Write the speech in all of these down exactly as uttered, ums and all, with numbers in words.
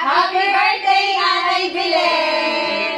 Happy birthday, Nanay Belen!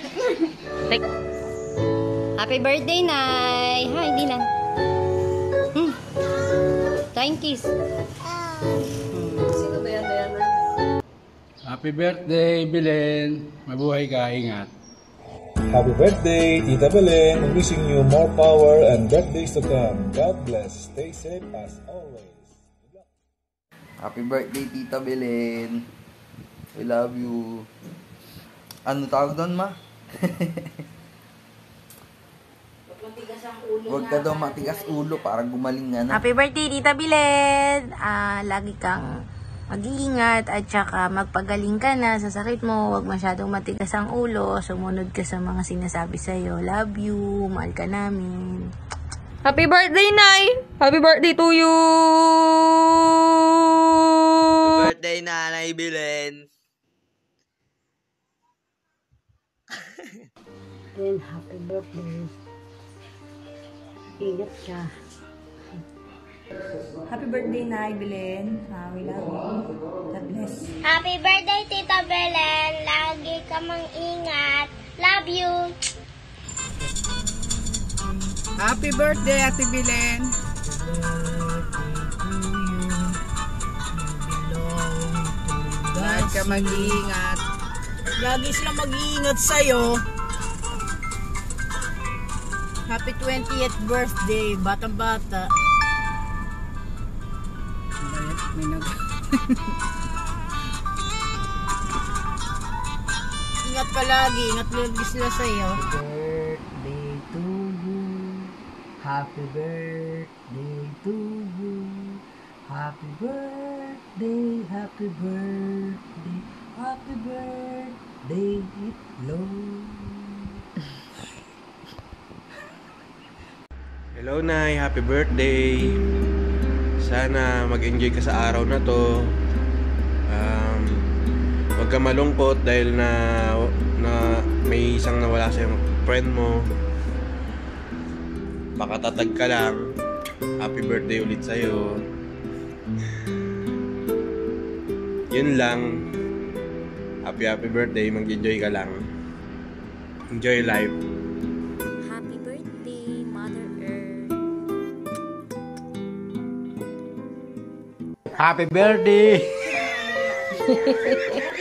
Happy birthday, Nay! Ha, hindi na. Hmm. Flying kiss. Sino ba yan, Diana? Happy birthday, Belen. Mabuhay ka, ingat. Happy birthday, Tita Belen. Wishing you more power and birthdays to come. God bless. Stay safe as always. Happy birthday, Tita Belen. I love you. Ano tawag doon, ma? Huwag ka daw matigas ulo para gumaling nga na. Happy birthday, Tita Belen! Ah, lagi kang mag-iingat at saka magpagaling ka na sa sakit mo. Huwag masyadong matigas ang ulo. Sumunod ka sa mga sinasabi sa'yo. Love you. Mahal ka namin. Happy birthday, Nay! Happy birthday to you! Happy birthday, Nanay Belen. Then, happy birthday. Ingat ka. Happy birthday, Nay Belen. Uh, we love you. God bless. Happy birthday, Tita Belen. Lagi ka mang ingat. Love you. Happy birthday, Ate Belen. Lagi ka mag-iingat. Lagi silang mag-iingat sa'yo. Happy twentieth birthday, batang-bata. May nag... Ingat ka lagi, ingat lagi sila sa'yo. Birthday to you. Happy birthday to you. Happy birthday, happy birthday, happy birthday, Itlog. Hello, Nay. Happy birthday. Sana mag-enjoy ka sa araw na to. Um, huwag ka malungkot dahil na, na may isang nawala sa yung friend mo. Pakatatag ka lang. Happy birthday ulit sa'yo. Yun lang. Happy happy birthday. Mag-enjoy ka lang. Enjoy life. Happy birthday, Mother Earth. Happy birthday!